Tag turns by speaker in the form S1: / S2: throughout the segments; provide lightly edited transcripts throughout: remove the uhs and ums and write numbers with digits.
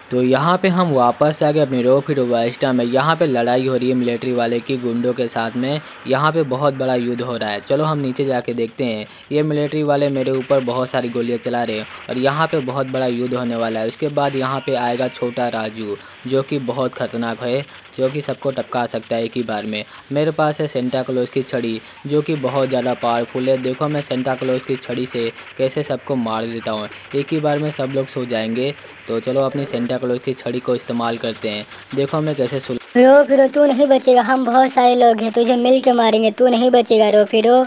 S1: तो यहाँ पे हम वापस आ गए अपनी रो फिर वाइस्टा में। यहाँ पे लड़ाई हो रही है मिलिट्री वाले की गुंडों के साथ में। यहाँ पे बहुत बड़ा युद्ध हो रहा है। चलो हम नीचे जाके देखते हैं। ये मिलिट्री वाले मेरे ऊपर बहुत सारी गोलियाँ चला रहे हैं और यहाँ पे बहुत बड़ा युद्ध होने वाला है। उसके बाद यहाँ पे आएगा छोटा राजू, जो कि बहुत खतरनाक है, जो कि सबको टपका सकता है एक ही बार में। मेरे पास है सेंटा क्लॉज की छड़ी, जो कि बहुत ज़्यादा पावरफुल है। देखो मैं सेंटा क्लॉज की छड़ी से कैसे सबको मार देता हूँ, एक ही बार में सब लोग सो जाएंगे। तो चलो अपनी सेंटा क्लॉज की छड़ी को इस्तेमाल करते हैं। देखो मैं कैसे
S2: रो फिरो तू नहीं बचेगा, हम बहुत सारे लोग हैं, तुझे मिल के मारेंगे, तू नहीं बचेगा रो फिरो।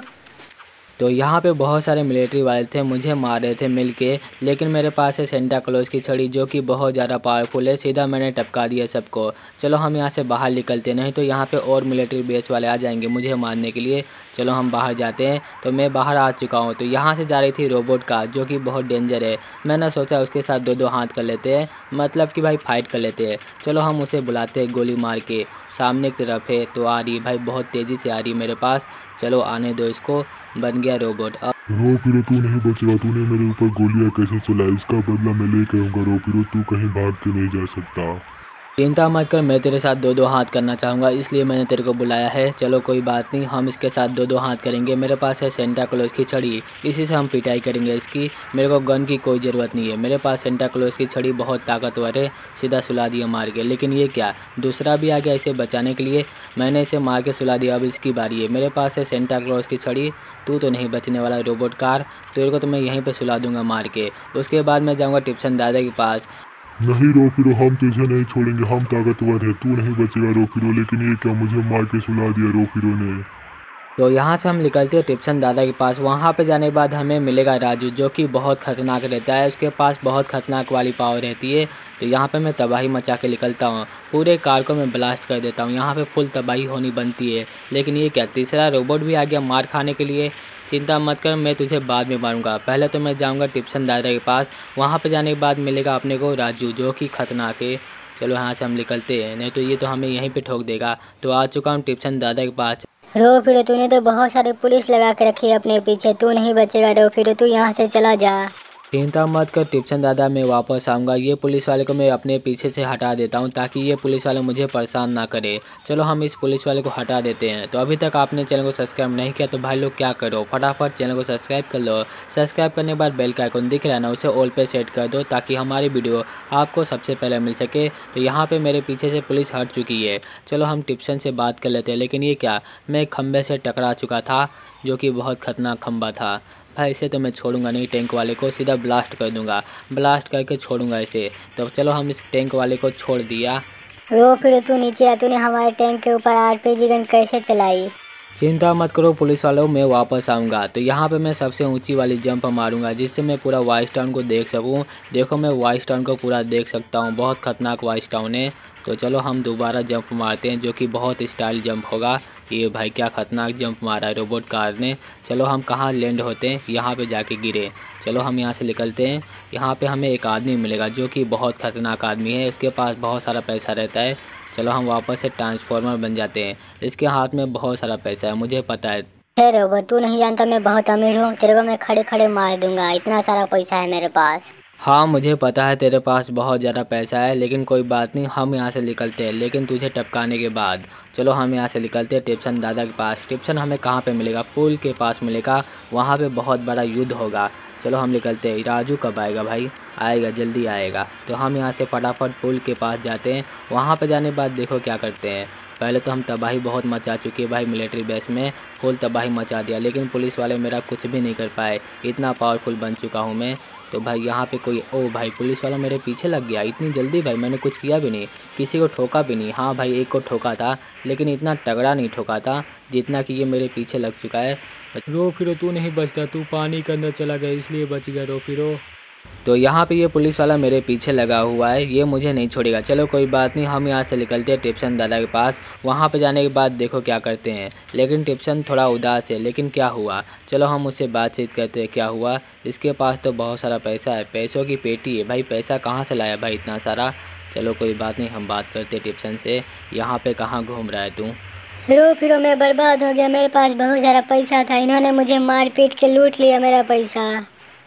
S1: तो यहाँ पे बहुत सारे मिलिट्री वाले थे, मुझे मार रहे थे मिल के, लेकिन मेरे पास है सेंटा क्लॉज की छड़ी, जो कि बहुत ज़्यादा पावरफुल है। सीधा मैंने टपका दिया सबको। चलो हम यहाँ से बाहर निकलते, नहीं तो यहाँ पे और मिलिट्री बेस वाले आ जाएंगे मुझे मारने के लिए। चलो हम बाहर जाते हैं। तो मैं बाहर आ चुका हूँ। तो यहाँ से जा रही थी रोबोट कार, जो कि बहुत डेंजर है। मैंने सोचा उसके साथ दो दो हाथ कर लेते हैं, मतलब कि भाई फाइट कर लेते हैं। चलो हम उसे बुलाते हैं गोली मार के। सामने की तरफ है तो आ रही है भाई, बहुत तेज़ी से आ रही है मेरे पास। चलो आने दो इसको। बन गया रोबोट।
S3: रो फिरो तू नहीं बचेगा, तूने मेरे ऊपर गोलियां कैसे चलाई, इसका बदला मैं लेके आऊंगा। रो फिरो तू कहीं भाग के नहीं जा सकता।
S1: चिंता मत कर, मैं तेरे साथ दो दो हाथ करना चाहूँगा, इसलिए मैंने तेरे को बुलाया है। चलो कोई बात नहीं, हम इसके साथ दो दो हाथ करेंगे। मेरे पास है सेंटा क्लॉज की छड़ी, इसी से हम पिटाई करेंगे इसकी। मेरे को गन की कोई ज़रूरत नहीं है, मेरे पास सेंटा क्लॉज की छड़ी बहुत ताकतवर है। सीधा सुला दिया मार के। लेकिन ये क्या, दूसरा भी आ गया इसे बचाने के लिए। मैंने इसे मार के सुला दिया, अब इसकी बारी है। मेरे पास है सेंटा क्लॉज की छड़ी, तू तो नहीं बचने वाला रोबोट कार। तेरे को तो मैं यहीं पर सुला दूंगा मार के। उसके बाद मैं जाऊँगा टिप्सन दादा के पास।
S3: नहीं रो फिरो, हम तुझे नहीं छोड़ेंगे, हम ताकतवर है, तू नहीं बचेगा रो फिरो। लेकिन ये क्या, मुझे मार के सुला दिया रो फिरो ने।
S1: तो यहाँ से हम निकलते हैं टिप्सन दादा के पास। वहाँ पे जाने के बाद हमें मिलेगा राजू, जो कि बहुत खतरनाक रहता है। उसके पास बहुत खतरनाक वाली पावर रहती है। तो यहाँ पे मैं तबाही मचा के निकलता हूँ, पूरे कार को मैं ब्लास्ट कर देता हूँ। यहाँ पे फुल तबाही होनी बनती है। लेकिन ये क्या, तीसरा रोबोट भी आ गया मार खाने के लिए। चिंता मत कर, मैं तुझे बाद में मारूंगा। पहले तो मैं जाऊँगा टिप्सन दादा के पास। वहाँ पर जाने के बाद मिलेगा अपने को राजू, जो कि खतरनाक है। चलो यहाँ से हम निकलते हैं, नहीं तो ये तो हमें यहीं पर ठोक देगा। तो आ चुका हूँ टिप्सन दादा के पास।
S2: रो फिरो तूने तो बहुत सारे पुलिस लगा के रखी है अपने पीछे, तू नहीं बचेगा रो फिरो, तू यहाँ से चला जा।
S1: चिंता मत कर टिप्सन दादा, मैं वापस आऊँगा। ये पुलिस वाले को मैं अपने पीछे से हटा देता हूँ, ताकि ये पुलिस वाले मुझे परेशान ना करे। चलो हम इस पुलिस वाले को हटा देते हैं। तो अभी तक आपने चैनल को सब्सक्राइब नहीं किया तो भाई लोग क्या करो, फटाफट चैनल को सब्सक्राइब कर लो। सब्सक्राइब करने के बाद बेल का आइकन दिख रहा है ना, उसे ऑल पे सेट कर दो, ताकि हमारी वीडियो आपको सबसे पहले मिल सके। तो यहाँ पर मेरे पीछे से पुलिस हट चुकी है। चलो हम टिप्सन से बात कर लेते हैं। लेकिन ये क्या, मैं एक खंभे से टकरा चुका था, जो कि बहुत खतरनाक खंभा था। भाई इसे तो मैं छोड़ूंगा नहीं, टैंक वाले को सीधा ब्लास्ट कर दूंगा, ब्लास्ट करके छोड़ूंगा इसे। तो चलो हम इस टैंक वाले को छोड़ दिया।
S2: रो फिरो तू नीचे आ, तूने हमारे टैंक के ऊपर आरपीजी गन कैसे चलाई।
S1: चिंता मत करो पुलिस वालों, मैं वापस आऊँगा। तो यहाँ पे मैं सबसे ऊंची वाली जंप मारूंगा, जिससे मैं पूरा वाइस टाउन को देख सकूँ। देखो मैं वाइस टाउन को पूरा देख सकता हूँ, बहुत खतरनाक वाइस टाउन है। तो चलो हम दोबारा जंप मारते हैं, जो कि बहुत स्टाइल जंप होगा। ये भाई क्या खतरनाक जंप मारा है रोबोट कार ने। चलो हम कहाँ लैंड होते हैं, यहाँ पे जाके गिरे। चलो हम यहाँ से निकलते हैं। यहाँ पे हमें एक आदमी मिलेगा, जो कि बहुत खतरनाक आदमी है, उसके पास बहुत सारा पैसा रहता है। चलो हम वापस से ट्रांसफॉर्मर बन जाते हैं। इसके हाथ में बहुत सारा पैसा है, मुझे पता है।
S2: हे रोबोट, तू नहीं जानता मैं बहुत अमीर हूँ, तेरे को मैं खड़े खड़े मार दूंगा, इतना सारा पैसा है मेरे पास।
S1: हाँ मुझे पता है तेरे पास बहुत ज़्यादा पैसा है, लेकिन कोई बात नहीं, हम यहाँ से निकलते हैं, लेकिन तुझे टपकाने के बाद। चलो हम यहाँ से निकलते हैं टिप्सन दादा के पास। टिप्सन हमें कहाँ पे मिलेगा, पुल के पास मिलेगा, वहाँ पे बहुत बड़ा युद्ध होगा। चलो हम निकलते हैं। राजू कब आएगा भाई, आएगा जल्दी आएगा। तो हम यहाँ से फटाफट पुल के पास जाते हैं। वहाँ पर जाने के बाद देखो क्या करते हैं। पहले तो हम तबाही बहुत मचा चुके हैं भाई, मिलिट्री बेस में फुल तबाही मचा दिया, लेकिन पुलिस वाले मेरा कुछ भी नहीं कर पाए, इतना पावरफुल बन चुका हूँ मैं। तो भाई यहाँ पे कोई, ओ भाई पुलिस वाला मेरे पीछे लग गया इतनी जल्दी। भाई मैंने कुछ किया भी नहीं, किसी को ठोका भी नहीं। हाँ भाई एक को ठोका था, लेकिन इतना तगड़ा नहीं ठोका था जितना कि ये मेरे पीछे लग चुका है। रो फिरो तू नहीं बचता, तू पानी के अंदर चला गया इसलिए बच गया रो फिरो। तो यहाँ पे ये पुलिस वाला मेरे पीछे लगा हुआ है, ये मुझे नहीं छोड़ेगा। चलो कोई बात नहीं, हम यहाँ से निकलते हैं टिप्सन दादा के पास। वहाँ पे जाने के बाद देखो क्या करते हैं। लेकिन टिप्सन थोड़ा उदास है, लेकिन क्या हुआ, चलो हम उससे बातचीत करते हैं क्या हुआ। इसके पास तो बहुत सारा पैसा है, पैसों की पेटी है भाई, पैसा कहाँ से लाया भाई इतना सारा। चलो कोई बात नहीं, हम बात करते हैं टिप्सन से। यहाँ पर कहाँ घूम रहा है तू।
S2: रो फिरो मैं बर्बाद हो गया, मेरे पास बहुत सारा पैसा था, इन्होंने मुझे मार पीट के लूट लिया मेरा पैसा।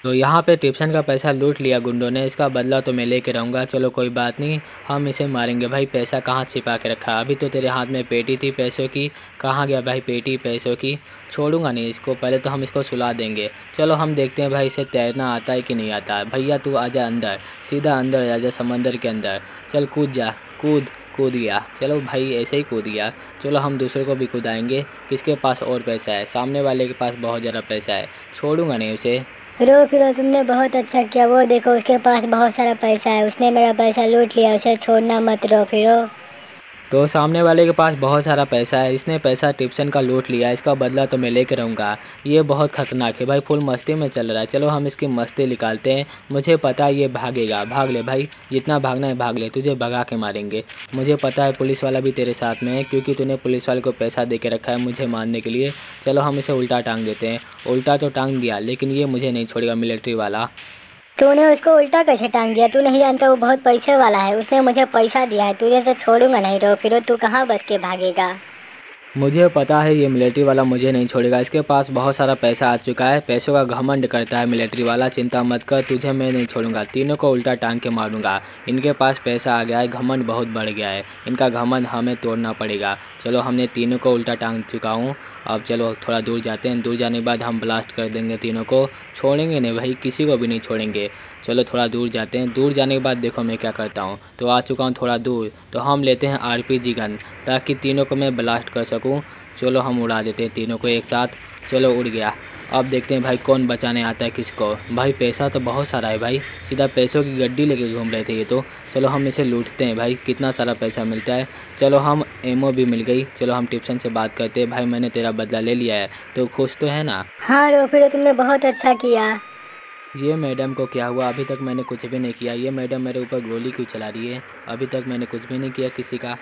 S1: तो यहाँ पे टिप्सन का पैसा लूट लिया गुंडों ने, इसका बदला तो मैं लेके रहूँगा। चलो कोई बात नहीं, हम इसे मारेंगे। भाई पैसा कहाँ छिपा के रखा? अभी तो तेरे हाथ में पेटी थी पैसों की, कहाँ गया भाई पेटी पैसों की? छोड़ूंगा नहीं इसको, पहले तो हम इसको सुला देंगे। चलो हम देखते हैं भाई इसे तैरना आता है कि नहीं आता है। भैया तू आजा अंदर, सीधा अंदर आजा समंदर के अंदर। चल कूद जा, कूद गया। चलो भाई ऐसे ही कूद गया। चलो हम दूसरे को भी कूदाएंगे। किसके पास और पैसा है? सामने वाले के पास बहुत ज़्यादा पैसा है, छोड़ूंगा नहीं उसे।
S2: रो फिरो तुमने बहुत अच्छा किया, वो देखो उसके पास बहुत सारा पैसा है, उसने मेरा पैसा लूट लिया, उसे छोड़ना मत रो फिरो।
S1: तो सामने वाले के पास बहुत सारा पैसा है, इसने पैसा टिप्सन का लूट लिया, इसका बदला तो मैं लेकर रहूँगा। ये बहुत खतरनाक है भाई, फुल मस्ती में चल रहा है। चलो हम इसकी मस्ती निकालते हैं। मुझे पता है ये भागेगा, भाग ले भाई, जितना भागना है भाग ले, तुझे भगा के मारेंगे। मुझे पता है पुलिस वाला भी तेरे साथ में है, क्योंकि तूने पुलिस वाले को पैसा दे के रखा है मुझे मारने के लिए। चलो हम इसे उल्टा टांग देते हैं। उल्टा तो टांग दिया, लेकिन ये मुझे नहीं छोड़ेगा मिलिट्री वाला।
S2: तूने उसको उल्टा कैसे टांग दिया? तू नहीं जानता वो बहुत पैसे वाला है, उसने मुझे पैसा दिया है, तुझे तो छोड़ूंगा नहीं रो फिरो, तू कहाँ बच के भागेगा?
S1: मुझे पता है ये मिलिट्री वाला मुझे नहीं छोड़ेगा, इसके पास बहुत सारा पैसा आ चुका है, पैसों का घमंड करता है मिलिट्री वाला। चिंता मत कर, तुझे मैं नहीं छोड़ूंगा, तीनों को उल्टा टांग के मारूंगा। इनके पास पैसा आ गया है, घमंड बहुत बढ़ गया है, इनका घमंड हमें तोड़ना पड़ेगा। चलो हमने तीनों को उल्टा टांग चुका हूँ। अब चलो थोड़ा दूर जाते हैं, दूर जाने के बाद हम ब्लास्ट कर देंगे तीनों को, छोड़ेंगे नहीं भाई, किसी को भी नहीं छोड़ेंगे। चलो थोड़ा दूर जाते हैं, दूर जाने के बाद देखो मैं क्या करता हूँ। तो आ चुका हूँ थोड़ा दूर, तो हम लेते हैं RPG गन, ताकि तीनों को मैं ब्लास्ट कर सकूँ। चलो हम उड़ा देते हैं तीनों को एक साथ। चलो उड़ गया। अब देखते हैं भाई कौन बचाने आता है किसको। भाई पैसा तो बहुत सारा है भाई, सीधा पैसों की गड्डी लेके घूम रहे थे ये तो। चलो हम इसे लूटते हैं भाई, कितना सारा पैसा मिलता है। चलो हम एमओ भी मिल गई। चलो हम टिप्सन से बात करते हैं। भाई मैंने तेरा बदला ले लिया है, तो खुश तो है ना?
S2: हाँ रो फिरो तुमने बहुत अच्छा किया।
S1: ये मैडम को क्या हुआ? अभी तक मैंने कुछ भी नहीं किया। ये मैडम मेरे ऊपर गोली क्यों चला रही है? अभी तक मैंने कुछ भी नहीं किया किसी का।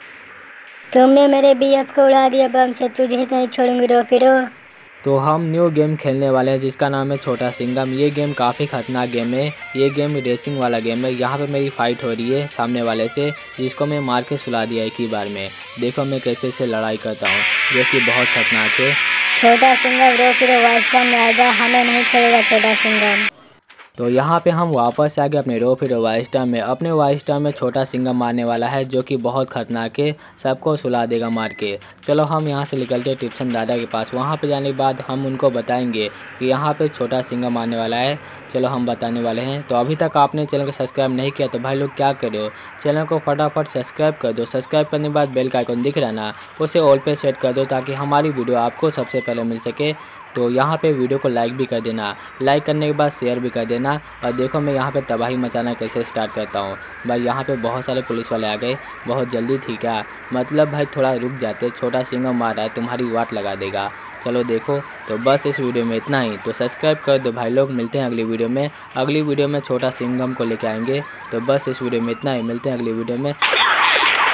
S2: तुमने मेरे BF को उड़ा दिया बम से, तुझे नहीं छोड़ूंगी रो फिरो।
S1: तो हम न्यू गेम खेलने वाले हैं जिसका नाम है छोटा सिंघम। ये गेम काफ़ी खतरनाक गेम है। ये गेम रेसिंग वाला गेम है। यहाँ पे मेरी फ़ाइट हो रही है सामने वाले से, जिसको मैं मार के सुला दिया एक ही बार में। देखो मैं कैसे से लड़ाई करता हूँ, जो कि बहुत खतरनाक है।
S2: छोटा सिंघम रो फिरो वाइल्ड में आएगा, हमें नहीं छोड़ेगा छोटा सिंघम।
S1: तो यहाँ पे हम वापस आ गए अपने रो फिरो वाइस्टा में। अपने वाइस्टा में छोटा सिंघम मारने वाला है, जो कि बहुत खतरनाक है, सबको सुला देगा मार के। चलो हम यहाँ से निकलते हैं टिप्सन दादा के पास। वहाँ पे जाने के बाद हम उनको बताएंगे कि यहाँ पे छोटा सिंघम आने वाला है। चलो हम बताने वाले हैं। तो अभी तक आपने चैनल को सब्सक्राइब नहीं किया तो भाई लोग क्या कर रहे हो, चैनल को फटाफट सब्सक्राइब कर दो। सब्सक्राइब करने के बाद बेल का आइकन दिख रहा है ना, उसे ऑल पे सेट कर दो, ताकि हमारी वीडियो आपको सबसे पहले मिल सके। तो यहाँ पे वीडियो को लाइक भी कर देना, लाइक करने के बाद शेयर भी कर देना। और देखो मैं यहाँ पे तबाही मचाना कैसे स्टार्ट करता हूँ। भाई यहाँ पे बहुत सारे पुलिस वाले आ गए, बहुत जल्दी थी क्या? मतलब भाई थोड़ा रुक जाते, छोटा सिंघम मार रहा है, तुम्हारी वाट लगा देगा। चलो देखो, तो बस इस वीडियो में इतना ही। तो सब्सक्राइब कर दो भाई लोग, मिलते हैं अगली वीडियो में। अगली वीडियो में छोटा सिंघम को लेके आएंगे। तो बस इस वीडियो में इतना ही, मिलते हैं अगली वीडियो में।